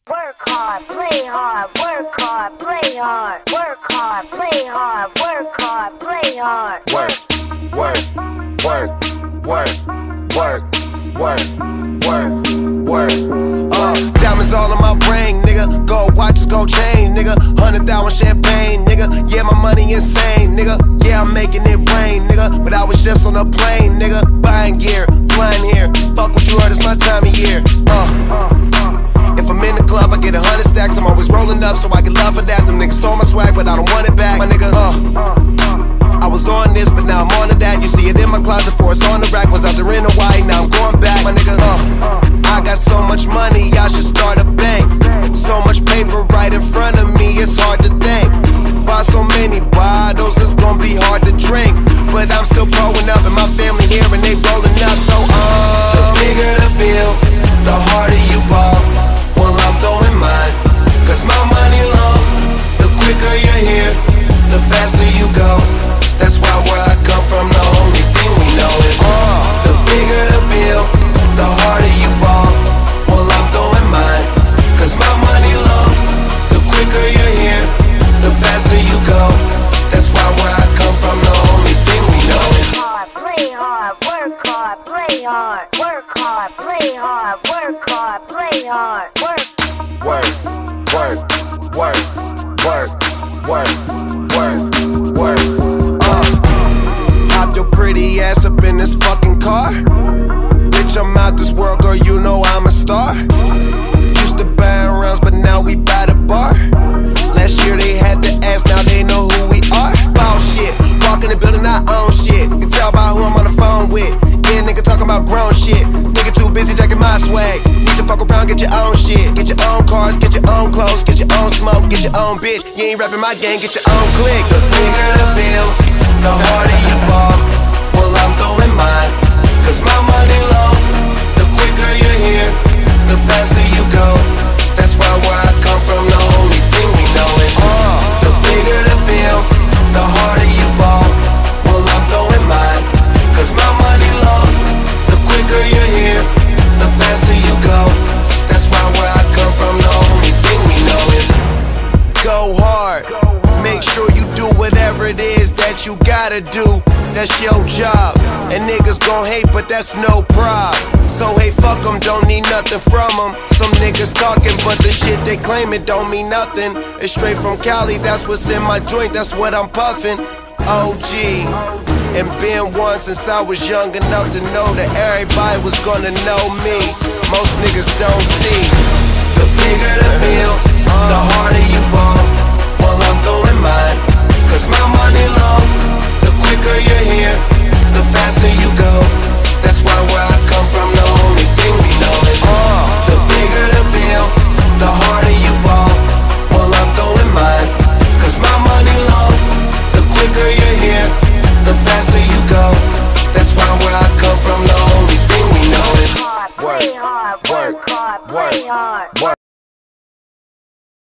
Work hard, play hard, work hard, play hard. Work hard, play hard, work hard, play hard. Work, work, work, work, work, work, work, work. Diamonds all on my ring, nigga. Gold watches, gold chain, nigga. 100,000 champagne, nigga. Yeah, my money insane, nigga. Yeah, I'm making it rain, nigga. But I was just on a plane, nigga. Buying gear, flying here. Fuck what you heard, it's my time of year. If I'm in the club, I get 100 stacks. I'm always rolling up, so I get love for that. Them niggas stole my swag, but I don't want it back. My nigga, I was on this, but now I'm on to that. You see it in my closet, for it's on the rack. Was out there in Hawaii, now I'm going back. My nigga, I got so much money, I should start a bank. So much paper right in front of me, it's hard to think. Buy so many bottles, it's gonna be hard to drink. But I'm still growing up, and my family here, and they rolling up. So, the bigger the bill, the harder you ball. Well, I'm throwing mine, cause my money long. The quicker you're here, the faster you go. That's why where I come from, the only thing we know is the bigger the bill, the harder you ball. Well, I'm throwing mine, cause my money long. The quicker you're here, the faster you go. That's why where I come from, the only thing we know is hard, play hard, work hard, play hard. Work hard, play hard, work hard, play hard. Work, work, work, work, work, work, work. Hop your pretty ass up in this fucking car. Bitch, I'm out this world, girl, you know I'm a star. Used to buy rounds, but now we buy the bar. Last year they had to ask, now they know who we are. Ball shit, walk in the building, I own shit. You can tell by who I'm on the phone with. Yeah, nigga talking about grown shit. Nigga too busy jacking my swag. Need to fuck around, get your own shit. Get your own cars, get your own clothes, get your own smoke, get your own bitch. You ain't rapping my gang, get your own clique. The bigger the bill, the harder you fall. Well, I'm throwing mine, cause my money long. The quicker you're here, the faster you go. That's why where I come from, the only thing we know is the bigger the bill, the harder you fall. Well, I'm throwing mine, cause my money long. The quicker you're here, the faster you go. That's why where I come from, the only thing we know is go hard. Make sure you do whatever it is that you gotta do. That's your job. And niggas gon' hate, but that's no prob. So hey, fuck them, don't need nothing from them. Some niggas talking, but the shit they claim it don't mean nothing. It's straight from Cali, that's what's in my joint, that's what I'm puffin'. OG, and been one since I was young enough to know that everybody was gonna know me. Most niggas don't see